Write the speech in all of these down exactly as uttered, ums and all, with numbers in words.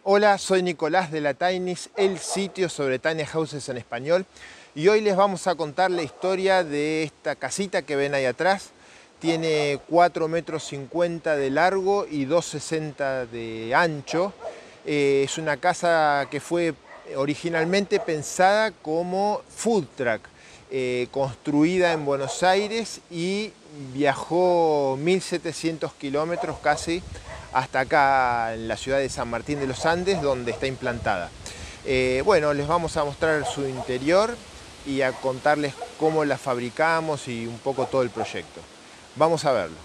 Hola, soy Nicolás de la Tinies, el sitio sobre tiny houses en español, y hoy les vamos a contar la historia de esta casita que ven ahí atrás. Tiene cuatro metros cincuenta de largo y dos sesenta de ancho. Eh, es una casa que fue originalmente pensada como food truck, eh, construida en Buenos Aires, y viajó mil setecientos kilómetros casi hasta acá en la ciudad de San Martín de los Andes, donde está implantada. Eh, bueno, les vamos a mostrar su interior y a contarles cómo la fabricamos y un poco todo el proyecto. Vamos a verlo.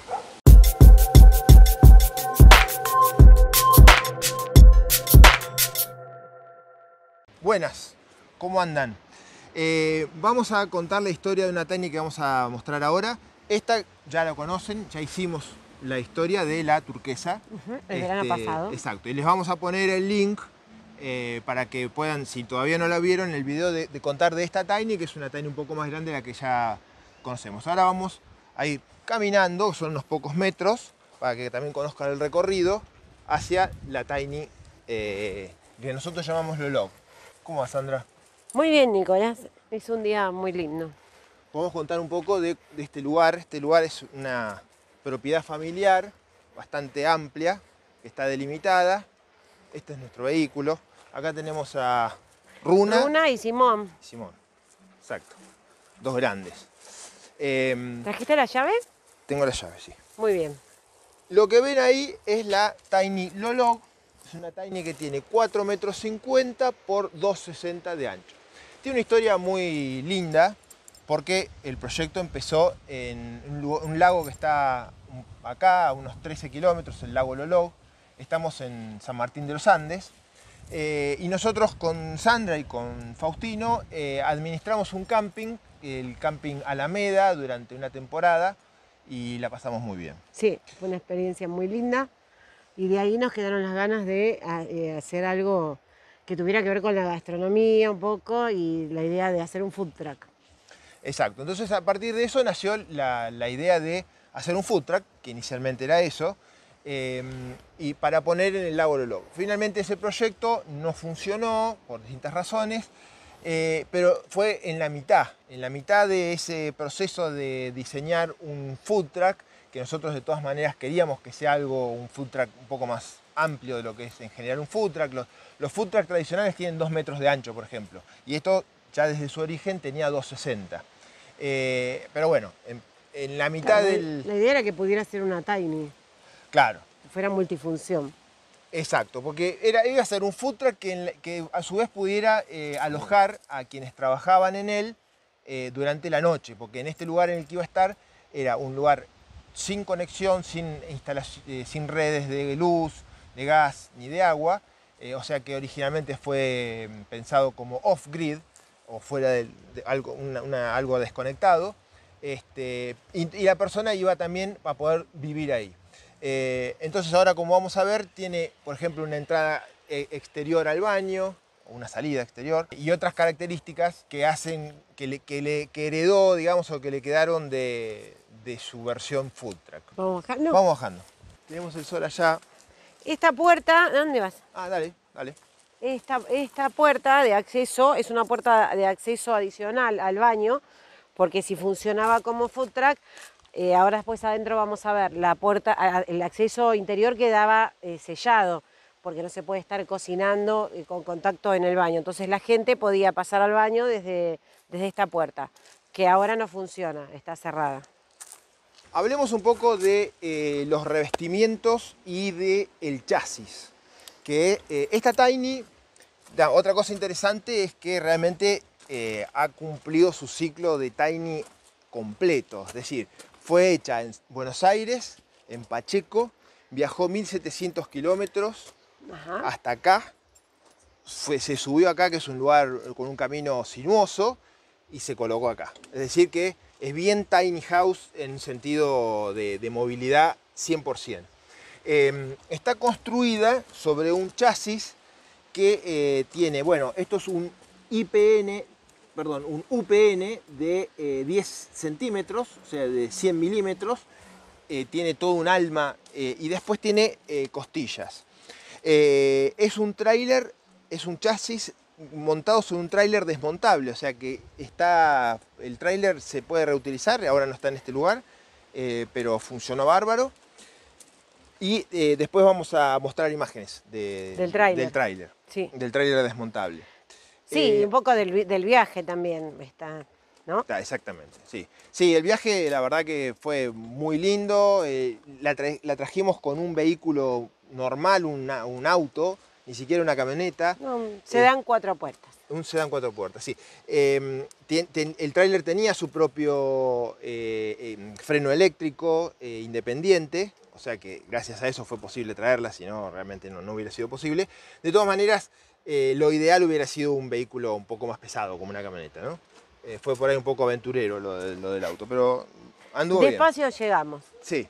Buenas, ¿cómo andan? Eh, vamos a contar la historia de una tiny que vamos a mostrar ahora. Esta ya la conocen, ya hicimos la historia de la turquesa. Uh-huh, el este, verano pasado. Exacto, y les vamos a poner el link eh, para que puedan, si todavía no la vieron, el video de, de contar de esta tiny, que es una tiny un poco más grande de la que ya conocemos. Ahora vamos a ir caminando, son unos pocos metros, para que también conozcan el recorrido, hacia la tiny eh, que nosotros llamamos Lolog. ¿Cómo va, Sandra? Muy bien, Nicolás. Es un día muy lindo. Podemos contar un poco de, de este lugar. Este lugar es una propiedad familiar bastante amplia, que está delimitada. Este es nuestro vehículo. Acá tenemos a Runa. Runa y Simón. Simón, exacto. Dos grandes. Eh, ¿Trajiste las llaves? Tengo las llaves, sí. Muy bien. Lo que ven ahí es la Tiny Lolog. Es una tiny que tiene cuatro metros cincuenta por dos sesenta de ancho. Tiene una historia muy linda porque el proyecto empezó en un lago que está acá a unos trece kilómetros, el lago Lolog. Estamos en San Martín de los Andes. Eh, y nosotros con Sandra y con Faustino eh, administramos un camping, el camping Alameda, durante una temporada, y la pasamos muy bien. Sí, fue una experiencia muy linda. Y de ahí nos quedaron las ganas de eh, hacer algo que tuviera que ver con la gastronomía un poco y la idea de hacer un food truck. Exacto, entonces a partir de eso nació la, la idea de hacer un food truck, que inicialmente era eso, eh, y para poner en el lago Lolog. Finalmente ese proyecto no funcionó por distintas razones, eh, pero fue en la mitad, en la mitad de ese proceso de diseñar un food truck, que nosotros de todas maneras queríamos que sea algo, un food truck un poco más amplio de lo que es en general un food truck. Los, los food truck tradicionales tienen dos metros de ancho, por ejemplo, y esto ya desde su origen tenía dos sesenta. Eh, pero bueno, en, en la mitad claro, del... La idea era que pudiera ser una tiny. Claro. Que fuera multifunción. Exacto, porque era, iba a ser un food truck que, que a su vez pudiera eh, alojar a quienes trabajaban en él eh, durante la noche, porque en este lugar en el que iba a estar era un lugar sin conexión, sin, eh, sin redes de luz, de gas ni de agua, eh, o sea que originalmente fue pensado como off-grid, o fuera de, de algo, una, una, algo desconectado, este, y, y la persona iba también a poder vivir ahí. Eh, entonces ahora, como vamos a ver, tiene por ejemplo una entrada exterior al baño, una salida exterior, y otras características que hacen, que, le, que, le, que heredó, digamos, o que le quedaron de, de su versión food truck. ¿Vamos bajando? Vamos bajando. Tenemos el sol allá. Esta puerta, ¿dónde vas? Ah, dale, dale. Esta, esta puerta de acceso es una puerta de acceso adicional al baño, porque si funcionaba como food truck, eh, ahora después adentro vamos a ver, la puerta, el acceso interior quedaba eh, sellado, porque no se puede estar cocinando eh, con contacto en el baño. Entonces la gente podía pasar al baño desde, desde esta puerta, que ahora no funciona, está cerrada. Hablemos un poco de eh, los revestimientos y del chasis. Que eh, esta Tiny, da, otra cosa interesante es que realmente eh, ha cumplido su ciclo de Tiny completo. Es decir, fue hecha en Buenos Aires, en Pacheco, viajó mil setecientos kilómetros hasta acá, fue, se subió acá, que es un lugar con un camino sinuoso, y se colocó acá. Es decir que es bien tiny house en sentido de, de movilidad cien por ciento. Eh, está construida sobre un chasis que eh, tiene, bueno, esto es un I P N, perdón, un U P N de eh, diez centímetros, o sea, de cien milímetros, eh, tiene todo un alma eh, y después tiene eh, costillas. Eh, es un tráiler, es un chasis montado sobre un tráiler desmontable, o sea que está, el tráiler se puede reutilizar, ahora no está en este lugar, eh, pero funcionó bárbaro. Y eh, después vamos a mostrar imágenes de, del tráiler, del tráiler, sí. del tráiler desmontable. Sí, eh, un poco del, del viaje también está, ¿no? Está, exactamente, sí. Sí, el viaje la verdad que fue muy lindo, eh, la, tra la trajimos con un vehículo normal, una, un auto, ni siquiera una camioneta. Un sedán eh, cuatro puertas. Un sedán cuatro puertas, sí. Eh, ten, ten, el tráiler tenía su propio eh, eh, freno eléctrico eh, independiente, o sea que gracias a eso fue posible traerla, si no realmente no, no hubiera sido posible. De todas maneras, eh, lo ideal hubiera sido un vehículo un poco más pesado, como una camioneta, ¿no? Eh, fue por ahí un poco aventurero lo, de, lo del auto, pero anduvo bien. Despacio llegamos. Sí.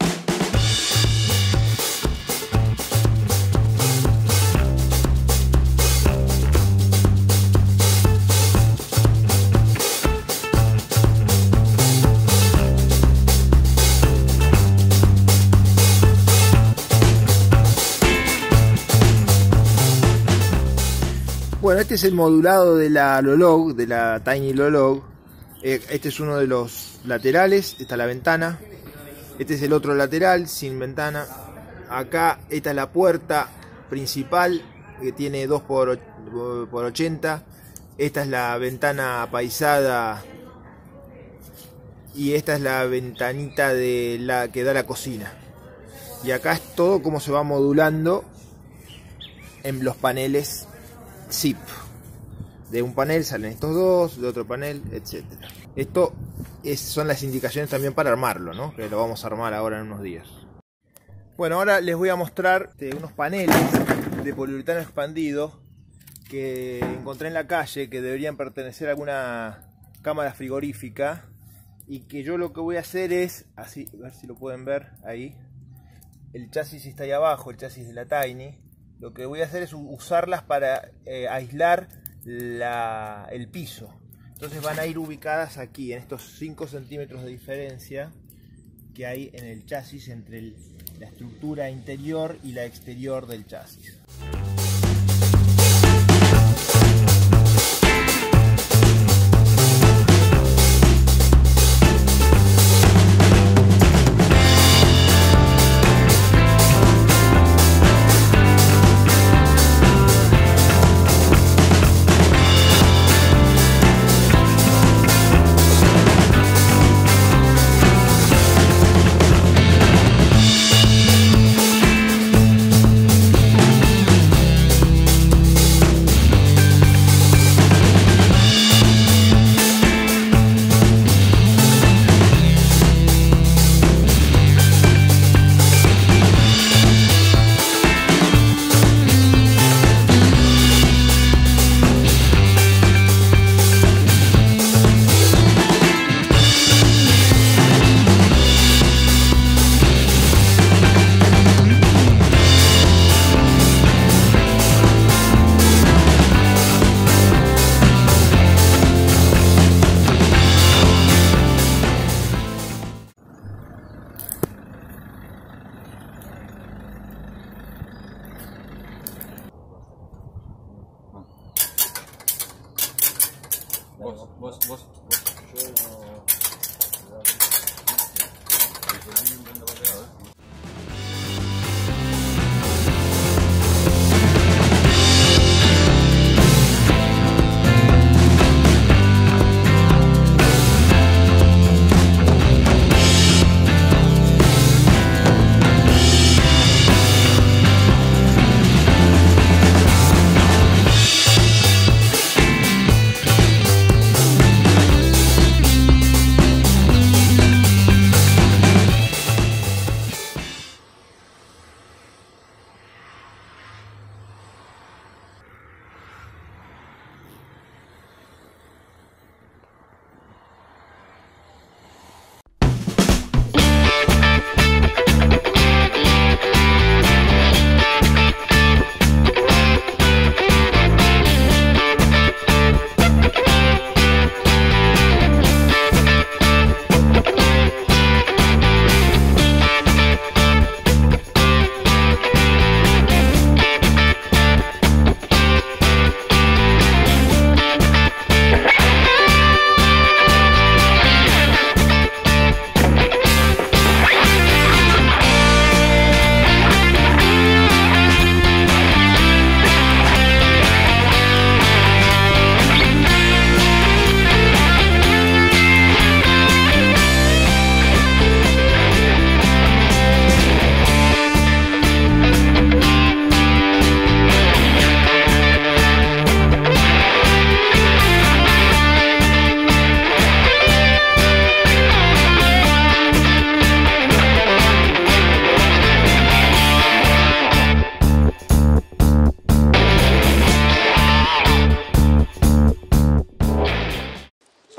Bueno, este es el modulado de la Lolog, de la Tiny Lolog. Este es uno de los laterales, esta es la ventana. Este es el otro lateral, sin ventana. Acá, esta es la puerta principal, que tiene dos por ochenta. Esta es la ventana apaisada. Y esta es la ventanita de la que da la cocina. Y acá es todo como se va modulando en los paneles zip. De un panel salen estos dos, de otro panel, etcétera. Esto es, son las indicaciones también para armarlo, ¿no? Que lo vamos a armar ahora en unos días. Bueno, ahora les voy a mostrar este, unos paneles de poliuretano expandido que encontré en la calle, que deberían pertenecer a alguna cámara frigorífica, y que yo lo que voy a hacer es, así, a ver si lo pueden ver ahí, el chasis está ahí abajo, el chasis de la Tiny. Lo que voy a hacer es usarlas para eh, aislar la, el piso. Entonces van a ir ubicadas aquí, en estos cinco centímetros de diferencia que hay en el chasis entre el, la estructura interior y la exterior del chasis. Vos, vos, vos, vos. Yo no...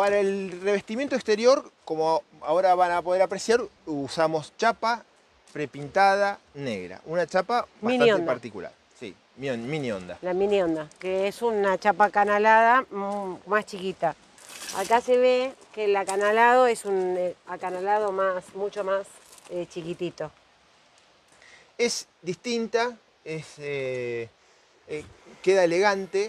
para el revestimiento exterior, como ahora van a poder apreciar, usamos chapa prepintada negra. Una chapa Mini bastante onda. particular. Sí, mini, mini onda. La mini onda, que es una chapa canalada mm, más chiquita. Acá se ve que el acanalado es un eh, acanalado más, mucho más eh, chiquitito. Es distinta, es, eh, eh, queda elegante.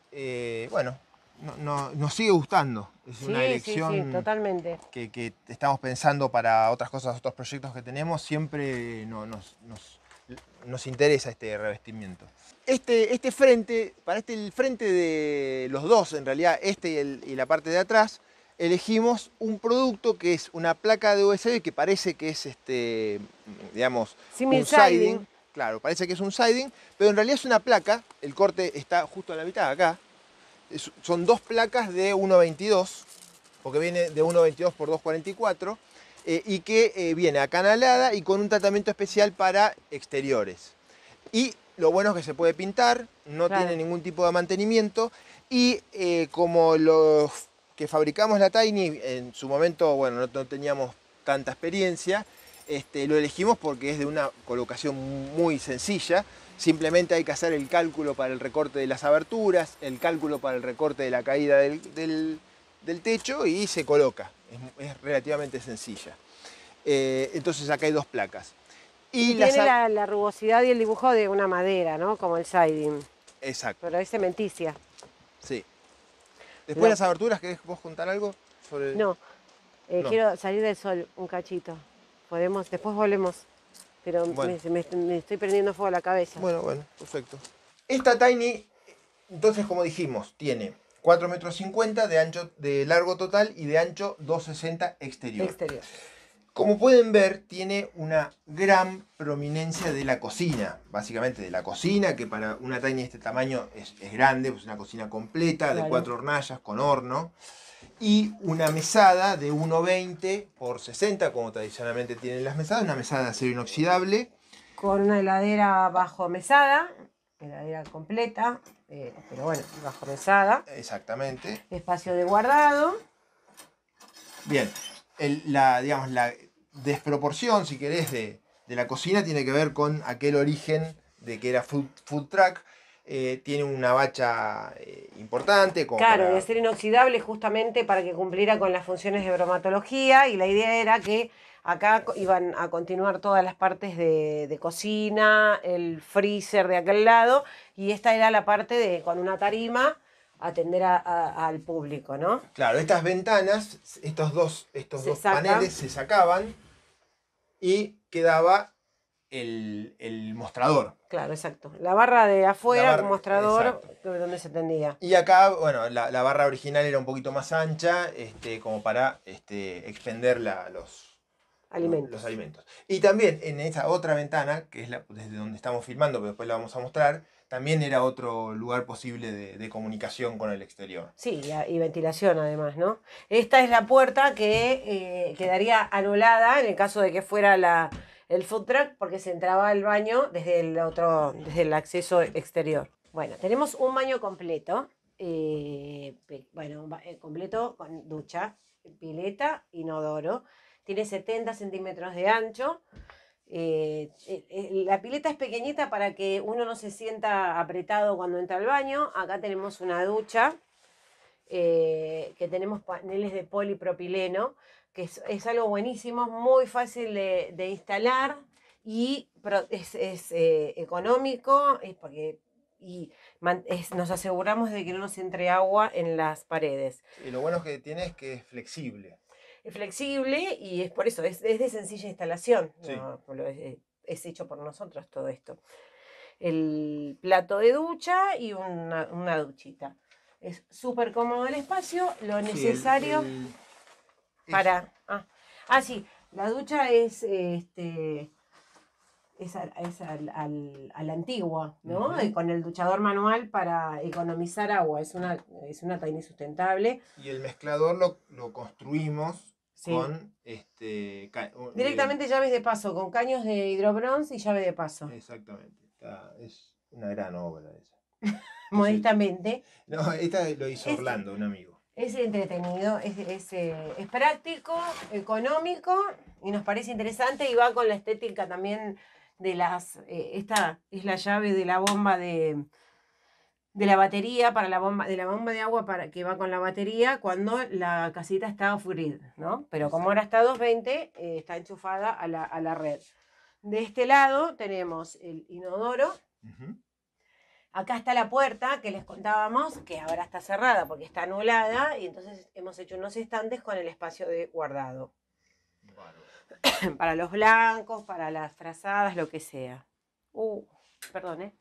eh, bueno, no, no- nos sigue gustando. Es una Sí, sí, elección sí, totalmente. que, que estamos pensando para otras cosas, otros proyectos que tenemos. Siempre no- nos, nos- nos interesa este revestimiento. Este, este frente, para este el frente de los dos, en realidad este y, el- y la parte de atrás, elegimos un producto que es una placa de U S B que parece que es este, digamos, Simil un siding. siding. Claro, parece que es un siding, pero en realidad es una placa. El corte está justo a la mitad, acá. Es- son dos placas de uno veintidós, porque viene de uno veintidós por dos cuarenta y cuatro, eh, y que eh, viene acanalada y con un tratamiento especial para exteriores. Y lo bueno es que se puede pintar, no Claro. tiene ningún tipo de mantenimiento, y eh, como los que fabricamos la Tiny, en su momento, bueno, no, no teníamos tanta experiencia, este, lo elegimos porque es de una colocación muy sencilla. Simplemente hay que hacer el cálculo para el recorte de las aberturas, el cálculo para el recorte de la caída del, del- del techo y se coloca. Es, es relativamente sencilla. Eh, entonces acá hay dos placas. Y, Y las tiene ab- la, la rugosidad y el dibujo de una madera, ¿no? Como el siding, Exacto, pero es cementicia. sí. Después Lo- las aberturas, ¿querés vos contar algo sobre...? No, eh, No. quiero salir del sol un cachito. Podemos, después volvemos. Pero Bueno. me, me- me estoy prendiendo fuego la cabeza. Bueno, bueno, perfecto. Esta Tiny, entonces, como dijimos, tiene cuatro metros cincuenta de ancho, de largo total y de ancho dos sesenta exterior. Exterior. Como pueden ver, tiene una gran prominencia de la cocina, básicamente de la cocina, que para una Tiny de este tamaño es, es grande, pues una cocina completa, Claro. de cuatro hornallas, con horno, y una mesada de uno veinte por sesenta, como tradicionalmente tienen las mesadas, una mesada de acero inoxidable. Con una heladera bajo mesada, heladera completa, eh, pero bueno, bajo mesada. Exactamente. Espacio de guardado. Bien, el- la, digamos, la desproporción, si querés, de, de la cocina tiene que ver con aquel origen de que era food, food truck. Eh, tiene una bacha eh, importante. Como Claro, para- de acero inoxidable justamente para que cumpliera con las funciones de bromatología, y la idea era que acá co- iban a continuar todas las partes de, de cocina, el freezer de aquel lado, y esta era la parte de con una tarima atender a- a- al público, ¿no? Claro, estas ventanas, estos dos, estos Se dos saca. paneles se sacaban y quedaba el, el mostrador. Claro, exacto. La barra de afuera, La barra- un mostrador exacto. donde se tendía. Y acá, bueno, la, la barra original era un poquito más ancha, este, como para este, expender la- los, Alimentos. los alimentos. Y también en esa otra ventana, que es la, desde donde estamos filmando, pero después la vamos a mostrar, también era otro lugar posible de, de comunicación con el exterior. Sí, y, a- y ventilación además, ¿no? Esta es la puerta que eh, quedaría anulada en el caso de que fuera la, el food truck, porque se entraba al baño desde el otro, desde el acceso exterior. Bueno, tenemos un baño completo, eh, pe- bueno, un ba- eh, completo con ducha, pileta, inodoro. Tiene setenta centímetros de ancho. Eh, eh, eh, la pileta es pequeñita para que uno no se sienta apretado cuando entra al baño. Acá tenemos una ducha, eh, que tenemos paneles de polipropileno, que es, es algo buenísimo, muy fácil de, de instalar y pro- es, es, eh, económico, es porque, y man- es- nos aseguramos de que no nos entre agua en las paredes. Y lo bueno que tiene es que es flexible. Es flexible y es por eso, es, es de sencilla instalación. Sí. No, no lo es, es hecho por nosotros todo esto. El plato de ducha y una, una duchita. Es súper cómodo el espacio, lo Sí, el- necesario el- es- para... Ah, ah, sí, la ducha es, este, es, al- es al- al- a la antigua, ¿no? Ujú. Eh, Con el duchador manual para economizar agua. Es una, es una Tiny sustentable. Y el mezclador lo, lo construimos Sí. con este. ca- un- Directamente llaves de paso, con caños de hidrobronce y llave de paso. eh, exactamente. Está- es una gran obra esa. Modestamente. No, esta lo hizo Es- Orlando, un amigo. Es entretenido, es, es, eh, es práctico, económico y nos parece interesante y va con la estética también de las... Eh, esta es la llave de la bomba de, de la batería, para la bomba, de la bomba de agua para, que va con la batería cuando la casita está off-grid, ¿no? Pero como ahora está doscientos veinte, eh, está enchufada a la, a la red. De este lado tenemos el inodoro. Uh-huh. Acá está la puerta que les contábamos, que ahora está cerrada porque está anulada, y entonces hemos hecho unos estantes con el espacio de guardado. Bueno. Para los blancos, para las frazadas, lo que sea. Uh, perdón, ¿eh?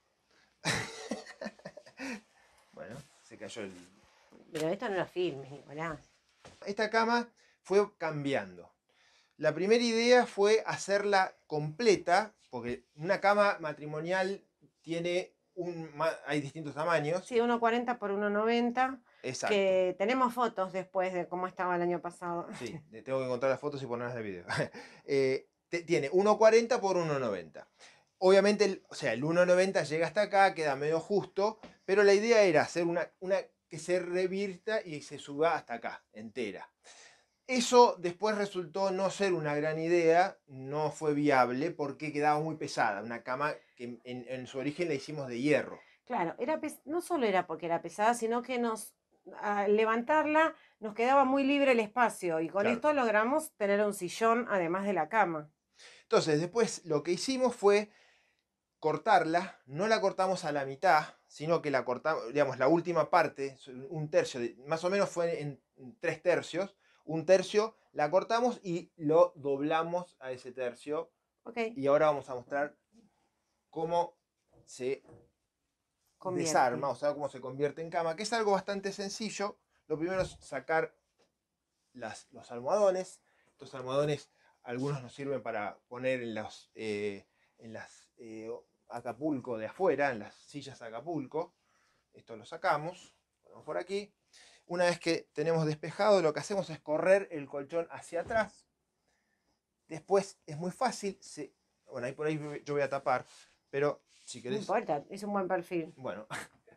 Bueno, se cayó el... Pero esto no lo filmes, Nicolás. Esta cama fue cambiando. La primera idea fue hacerla completa, porque una cama matrimonial tiene... Un, hay distintos tamaños. Sí, uno cuarenta por uno noventa. Exacto. Que tenemos fotos después de cómo estaba el año pasado. Sí, tengo que encontrar las fotos y ponerlas de video. eh, te, tiene uno cuarenta por uno noventa. Obviamente, el, o sea, el uno noventa llega hasta acá, queda medio justo, pero la idea era hacer una, una que se revirta y se suba hasta acá, entera. Eso después resultó no ser una gran idea, no fue viable porque quedaba muy pesada. Una cama que en, en su origen la hicimos de hierro. Claro, era no solo era porque era pesada, sino que nos al levantarla nos quedaba muy libre el espacio y con claro. esto logramos tener un sillón además de la cama. Entonces después lo que hicimos fue cortarla, no la cortamos a la mitad, sino que la cortamos, digamos, la última parte, un tercio, de, más o menos fue en tres tercios. Un tercio la cortamos y lo doblamos a ese tercio. Okay. Y ahora vamos a mostrar cómo se convierte. desarma, o sea, cómo se convierte en cama, que es algo bastante sencillo. Lo primero es sacar las, los almohadones. Estos almohadones, algunos nos sirven para poner en los eh, en las eh, Acapulco de afuera, en las sillas Acapulco. Esto lo sacamos, ponemos por aquí. Una vez que tenemos despejado, lo que hacemos es correr el colchón hacia atrás. Después es muy fácil. Se, bueno, ahí por ahí yo voy a tapar, pero si querés... No importa, es un buen perfil. Bueno,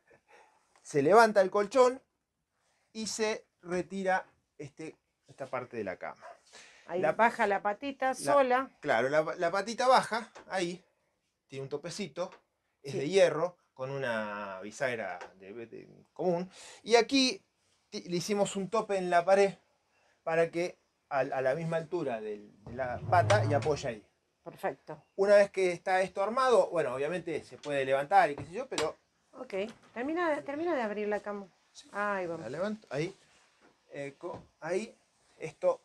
se levanta el colchón y se retira este, esta parte de la cama. Ahí la, baja la patita la, sola. Claro, la, la patita baja, ahí, tiene un topecito, es sí. de hierro, con una bisagra de, de, común. Y aquí... le hicimos un tope en la pared para que a, a la misma altura de, de la pata y apoya ahí. Perfecto. Una vez que está esto armado, bueno, obviamente se puede levantar y qué sé yo, pero... Ok, termina, termina de abrir la cama. Sí. Ahí vamos. La levanto, ahí. Eco, ahí. Esto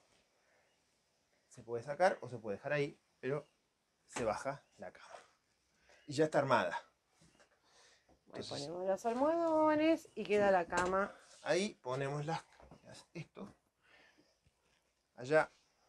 se puede sacar o se puede dejar ahí, pero se baja la cama. Y ya está armada. Entonces, ponemos los almohadones y queda la cama. Ahí ponemos las, esto, allá.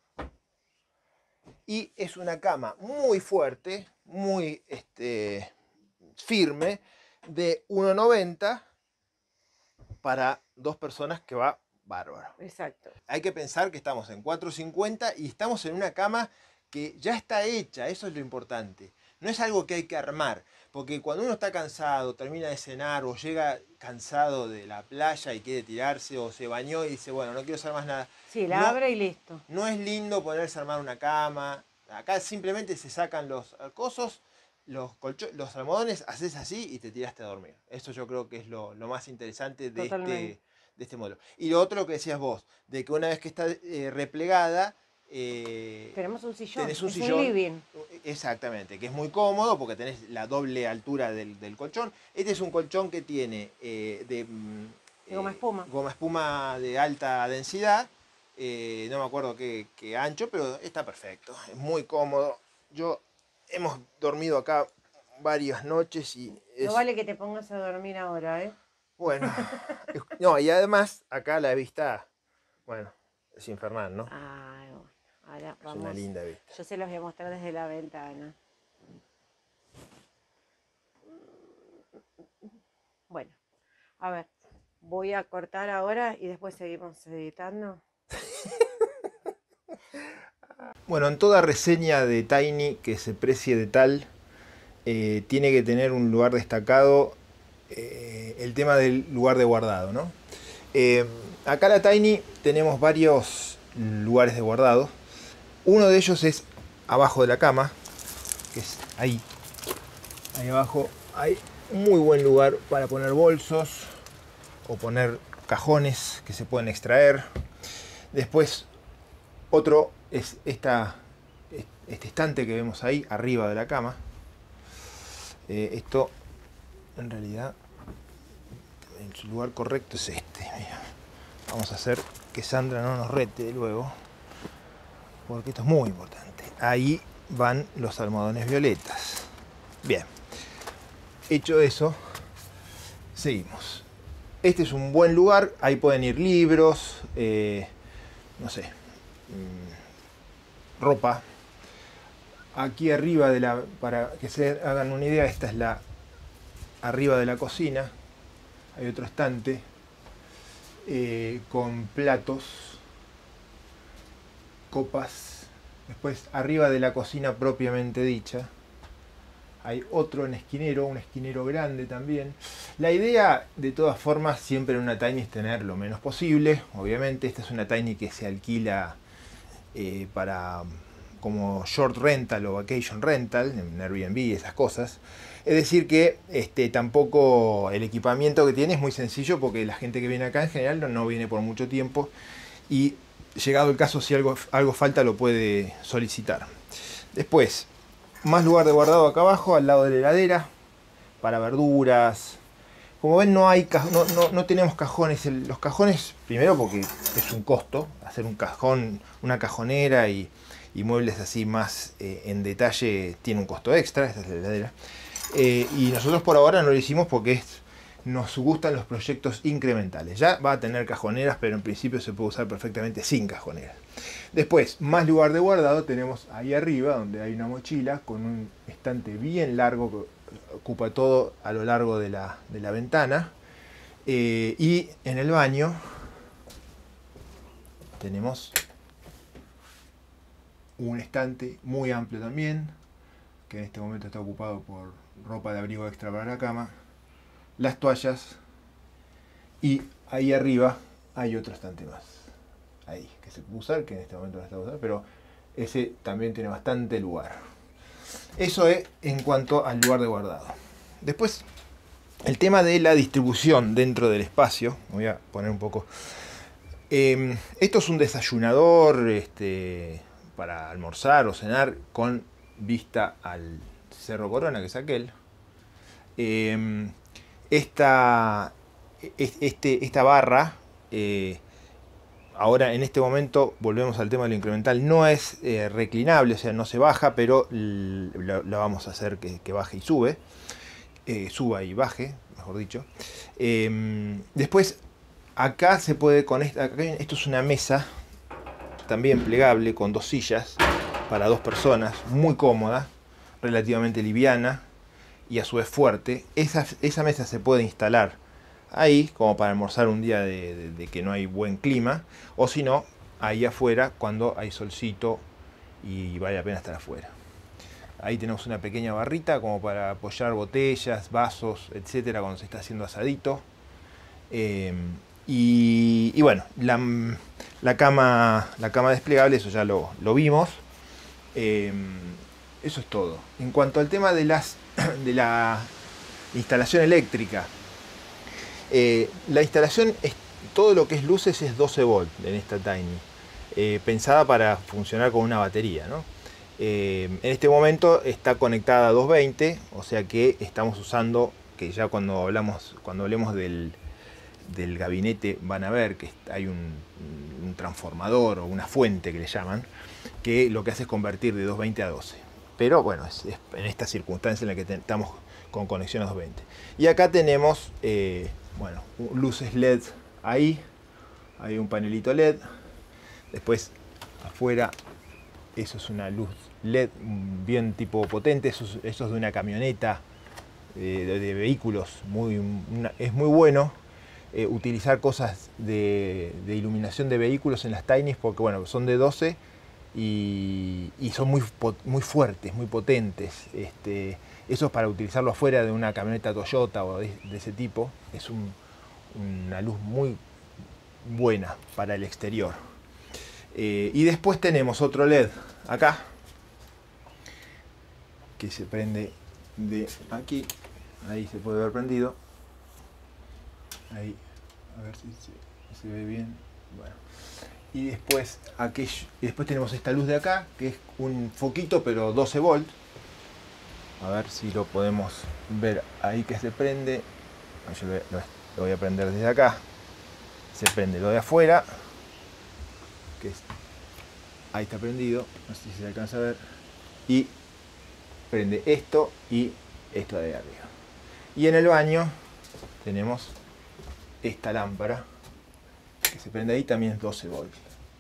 Y es una cama muy fuerte, muy este, firme, de uno noventa para dos personas, que va bárbaro. Exacto. Hay que pensar que estamos en cuatro cincuenta y estamos en una cama que ya está hecha, eso es lo importante. No es algo que hay que armar, porque cuando uno está cansado, termina de cenar o llega cansado de la playa y quiere tirarse o se bañó y dice, bueno, no quiero hacer más nada. Sí, la no, abre y listo. No es lindo ponerse a armar una cama. Acá simplemente se sacan los cosos, los, los almohadones, haces así y te tiraste a dormir. Eso yo creo que es lo, lo más interesante de este, de este modelo. Y lo otro que decías vos, de que una vez que está eh, replegada, Eh, tenemos un sillón, tenés un es sillón, un living. Exactamente, que es muy cómodo porque tenés la doble altura del, del colchón. Este es un colchón que tiene eh, de, de goma espuma. Eh, goma espuma de alta densidad, eh, no me acuerdo qué, qué ancho, pero está perfecto, es muy cómodo. Yo hemos dormido acá varias noches y... Es... No vale que te pongas a dormir ahora, ¿eh? Bueno, no, y además acá la vista, bueno, es infernal, ¿no? Ay, bueno. Ahora vamos. Es una linda vista. Yo se los voy a mostrar desde la ventana. Bueno, a ver, voy a cortar ahora y después seguimos editando. Bueno, en toda reseña de Tiny que se precie de tal, eh, tiene que tener un lugar destacado eh, el tema del lugar de guardado, ¿no? Eh, acá la Tiny tenemos varios lugares de guardado. Uno de ellos es abajo de la cama, que es ahí. Ahí abajo hay muy buen lugar para poner bolsos o poner cajones que se pueden extraer. Después otro es esta, este estante que vemos ahí arriba de la cama. Eh, esto en realidad en su lugar correcto es este. Mira. Vamos a hacer que Sandra no nos rete luego, porque esto es muy importante. Ahí van los almohadones violetas. Bien, hecho eso, seguimos. Este es un buen lugar, ahí pueden ir libros, eh, no sé, mmm, ropa. Aquí arriba de la, para que se hagan una idea, esta es la arriba de la cocina. Hay otro estante eh, con platos, copas. Después arriba de la cocina propiamente dicha hay otro en esquinero, un esquinero grande también. La idea de todas formas siempre en una Tiny es tener lo menos posible. Obviamente esta es una Tiny que se alquila eh, para como short rental o vacation rental, en Airbnb y esas cosas. Es decir que este, tampoco el equipamiento que tiene es muy sencillo, porque la gente que viene acá en general no, no viene por mucho tiempo y llegado el caso si algo, algo falta lo puede solicitar. Después, más lugar de guardado acá abajo, al lado de la heladera, para verduras. Como ven no, hay, no, no, no tenemos cajones. Los cajones, primero porque es un costo, hacer un cajón, una cajonera y, y muebles así más eh, en detalle tiene un costo extra, esta es la heladera. Eh, y nosotros por ahora no lo hicimos porque es, nos gustan los proyectos incrementales. Ya va a tener cajoneras, pero en principio se puede usar perfectamente sin cajoneras. Después, más lugar de guardado tenemos ahí arriba, donde hay una mochila con un estante bien largo que ocupa todo a lo largo de la, de la ventana. Eh, y en el baño tenemos un estante muy amplio también, que en este momento está ocupado por ropa de abrigo extra para la cama, las toallas, y ahí arriba hay otro estante más, ahí, que se puede usar, que en este momento no está usado, pero ese también tiene bastante lugar. Eso es en cuanto al lugar de guardado. Después, el tema de la distribución dentro del espacio, voy a poner un poco. Eh, esto es un desayunador este, para almorzar o cenar con vista al Cerro Corona, que es aquel. Eh, esta, este, esta barra, eh, ahora en este momento, volvemos al tema de lo incremental, no es eh, reclinable, o sea, no se baja, pero la, la vamos a hacer que, que baje y sube, eh, suba y baje, mejor dicho. Eh, después, acá se puede, con esta, acá, esto es una mesa también plegable con dos sillas para dos personas, muy cómoda, relativamente liviana y a su vez fuerte. Esa, esa mesa se puede instalar ahí como para almorzar un día de, de, de que no hay buen clima, o si no, ahí afuera cuando hay solcito y vale la pena estar afuera. Ahí tenemos una pequeña barrita como para apoyar botellas, vasos, etcétera, cuando se está haciendo asadito. Eh, y, y bueno, la, la, cama, la cama desplegable, eso ya lo, lo vimos. Eh, eso es todo. En cuanto al tema de, las, de la instalación eléctrica, eh, la instalación, es, todo lo que es luces es doce volt en esta Tiny, eh, pensada para funcionar con una batería, ¿no? Eh, en este momento está conectada a doscientos veinte, o sea que estamos usando, que ya cuando hablamos, cuando hablemos del, del gabinete van a ver que hay un, un transformador o una fuente que le llaman, que lo que hace es convertir de doscientos veinte a doce. Pero bueno, es, es en esta circunstancia en la que te, estamos con conexión a doscientos veinte. Y acá tenemos, eh, bueno, luces L E D ahí, hay un panelito L E D. Después afuera, eso es una luz L E D bien tipo potente, eso es, eso es de una camioneta eh, de, de vehículos, muy, una, es muy bueno. Eh, utilizar cosas de, de iluminación de vehículos en las Tiny, porque bueno, son de doce y, y son muy, muy fuertes, muy potentes. Este, eso es para utilizarlo afuera de una camioneta Toyota o de, de ese tipo. Es un, una luz muy buena para el exterior. Eh, y después tenemos otro L E D acá, que se prende de aquí, ahí se puede ver prendido, ahí, a ver si se, se ve bien, bueno. Y después, aquello, y después tenemos esta luz de acá, que es un foquito pero doce volt, a ver si lo podemos ver ahí que se prende. Yo lo, lo, lo voy a prender desde acá, se prende lo de afuera, que es, ahí está prendido, no sé si se alcanza a ver, y prende esto y esto de ahí arriba. Y en el baño tenemos esta lámpara que se prende ahí, también es doce voltios.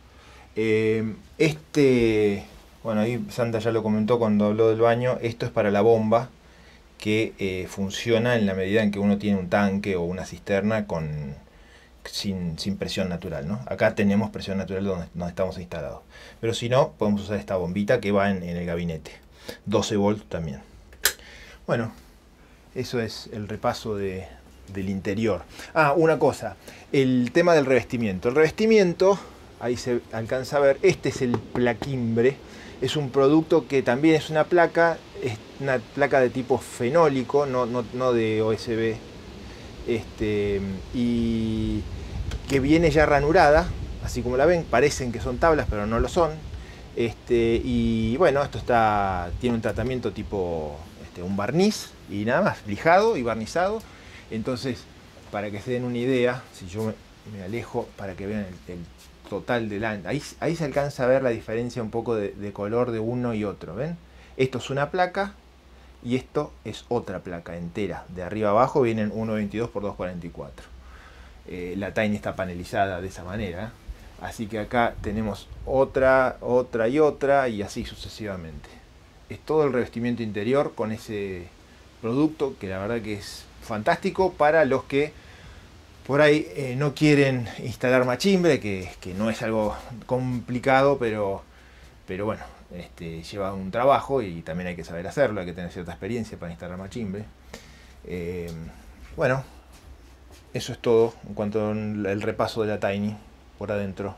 Eh, este, bueno, ahí Santa ya lo comentó cuando habló del baño, esto es para la bomba que eh, funciona en la medida en que uno tiene un tanque o una cisterna con, sin, sin presión natural, ¿no? Acá tenemos presión natural donde, donde estamos instalados, pero si no, podemos usar esta bombita que va en, en el gabinete, doce voltios también. Bueno, eso es el repaso de, del interior. Ah, una cosa, el tema del revestimiento. El revestimiento, ahí se alcanza a ver, este es el plaquimbre. Es un producto que también es una placa, es una placa de tipo fenólico, no, no, no de O S B, este, y que viene ya ranurada, así como la ven, parecen que son tablas, pero no lo son. Este, y bueno, esto está, tiene un tratamiento tipo este, un barniz y nada más, lijado y barnizado. Entonces, para que se den una idea, si yo me, me alejo para que vean el, el total del año, ahí, ahí se alcanza a ver la diferencia un poco de, de color de uno y otro, ¿ven? Esto es una placa y esto es otra placa entera. De arriba a abajo vienen uno veintidós por dos cuarenta y cuatro. Eh, la Tiny está panelizada de esa manera. Así que acá tenemos otra, otra y otra y así sucesivamente. Es todo el revestimiento interior con ese producto que la verdad que es fantástico para los que por ahí eh, no quieren instalar machimbre, que, que no es algo complicado, pero, pero bueno, este, lleva un trabajo y también hay que saber hacerlo, hay que tener cierta experiencia para instalar machimbre. Eh, bueno, eso es todo en cuanto al repaso de la Tiny por adentro.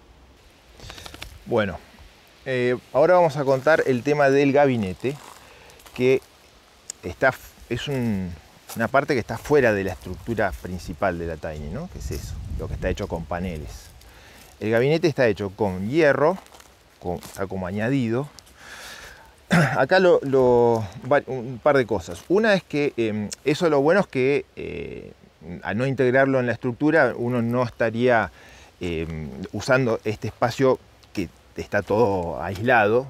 Bueno, eh, ahora vamos a contar el tema del gabinete, que está, es un, una parte que está fuera de la estructura principal de la Tiny, ¿no? Que es eso, lo que está hecho con paneles. El gabinete está hecho con hierro, con, está como añadido. Acá lo, lo, un par de cosas. Una es que eh, eso lo bueno es que eh, al no integrarlo en la estructura uno no estaría eh, usando este espacio que está todo aislado.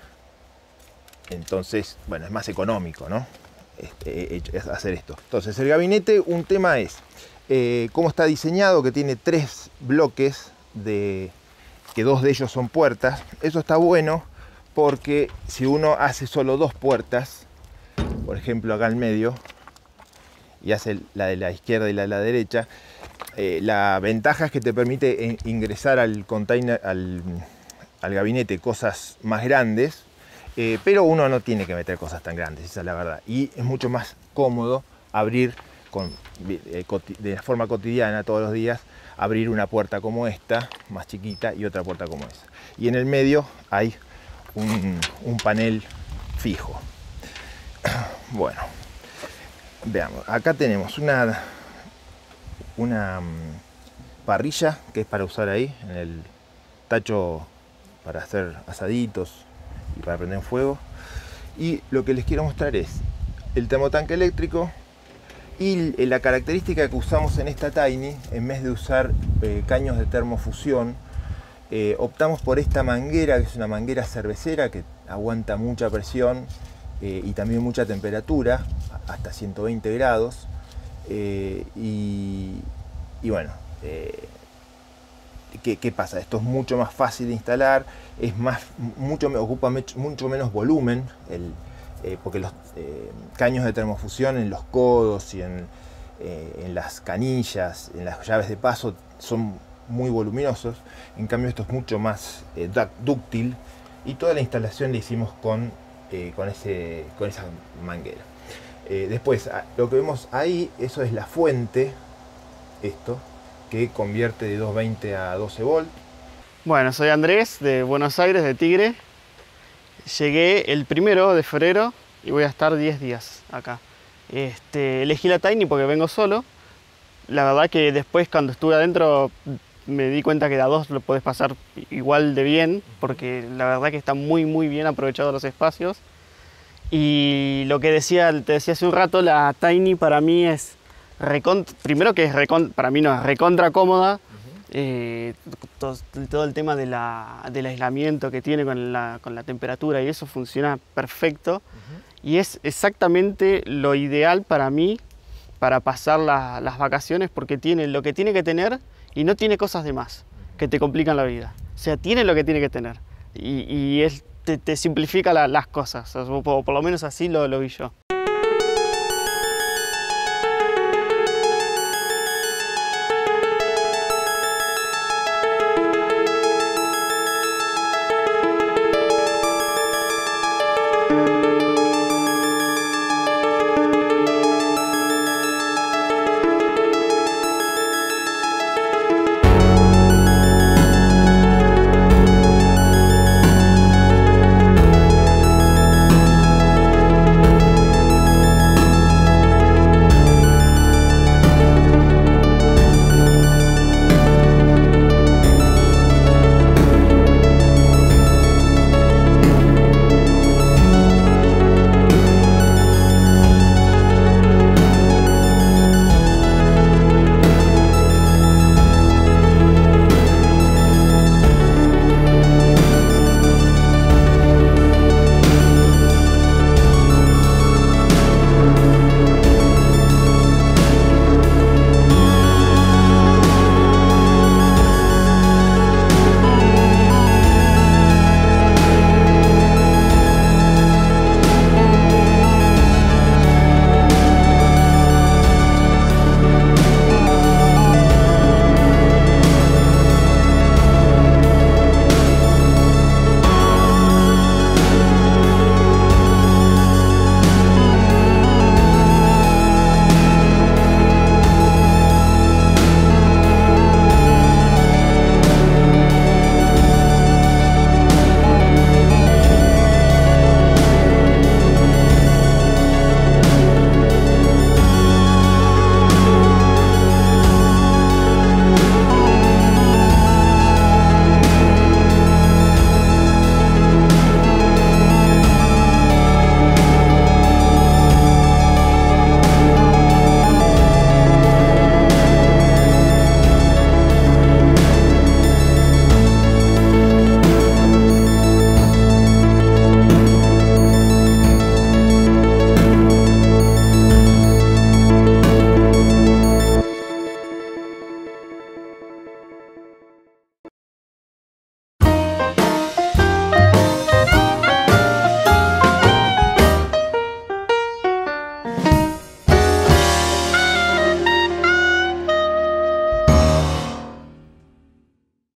Entonces, bueno, es más económico, ¿no? Este, hacer esto. Entonces, el gabinete, un tema es eh, cómo está diseñado, que tiene tres bloques, de, que dos de ellos son puertas. Eso está bueno porque si uno hace solo dos puertas, por ejemplo acá al medio, y hace la de la izquierda y la de la derecha, eh, la ventaja es que te permite ingresar al container, al, al gabinete, cosas más grandes. Eh, pero uno no tiene que meter cosas tan grandes, esa es la verdad. Y es mucho más cómodo abrir con, eh, de forma cotidiana, todos los días, abrir una puerta como esta, más chiquita, y otra puerta como esa. Y en el medio hay un, un panel fijo. Bueno, veamos. Acá tenemos una, una parrilla que es para usar ahí, en el tacho para hacer asaditos y para prender fuego. Y lo que les quiero mostrar es el termotanque eléctrico y la característica que usamos en esta Tiny. En vez de usar eh, caños de termofusión, eh, optamos por esta manguera, que es una manguera cervecera que aguanta mucha presión eh, y también mucha temperatura, hasta ciento veinte grados. Eh, y, y bueno, eh, ¿Qué, ¿Qué pasa? Esto es mucho más fácil de instalar, es más, mucho, ocupa mucho menos volumen, el, eh, porque los eh, caños de termofusión en los codos y en, eh, en las canillas, en las llaves de paso, son muy voluminosos. En cambio esto es mucho más eh, dúctil, y toda la instalación la hicimos con, eh, con, ese, con esa manguera. Eh, después, lo que vemos ahí, eso es la fuente, esto. que convierte de doscientos veinte a doce volt. Bueno, soy Andrés de Buenos Aires, de Tigre. Llegué el primero de febrero y voy a estar diez días acá. Este, elegí la Tiny porque vengo solo. La verdad que después cuando estuve adentro me di cuenta que de a dos lo podés pasar igual de bien, porque la verdad que están muy muy bien aprovechados los espacios. Y lo que decía, te decía hace un rato, la Tiny para mí es recontra, primero que es recontra, para mí no es recontra cómoda. Eh, todo, todo el tema de la, del aislamiento que tiene con la, con la temperatura y eso funciona perfecto. Uh-huh. Y es exactamente lo ideal para mí para pasar la, las vacaciones, porque tiene lo que tiene que tener y no tiene cosas de más que te complican la vida. O sea, tiene lo que tiene que tener y, y es, te, te simplifica la, las cosas, o por, por lo menos así lo, lo vi yo.